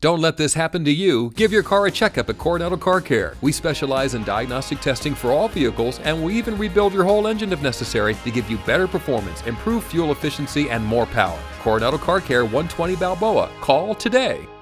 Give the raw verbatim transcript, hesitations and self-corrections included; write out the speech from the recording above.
Don't let this happen to you. Give your car a checkup at Coronado Car Care. We specialize in diagnostic testing for all vehicles, and we even rebuild your whole engine if necessary to give you better performance, improved fuel efficiency, and more power. Coronado Car Care, one twenty Balboa. Call today.